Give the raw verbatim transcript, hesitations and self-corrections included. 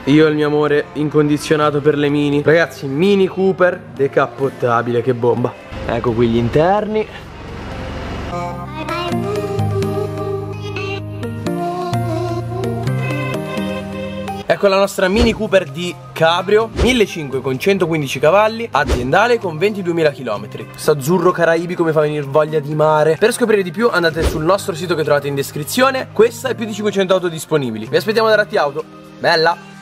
Io e il mio amore incondizionato per le Mini. Ragazzi, Mini Cooper decappottabile, che bomba. Ecco qui gli interni. Ecco la nostra Mini Cooper di Cabrio millecinquecento con centoquindici cavalli, aziendale con ventiduemila chilometri. Questo azzurro caraibico mi fa venire voglia di mare. Per scoprire di più andate sul nostro sito che trovate in descrizione. Questa è più di cinquecento auto disponibili. Vi aspettiamo da Ratti Auto. Bella!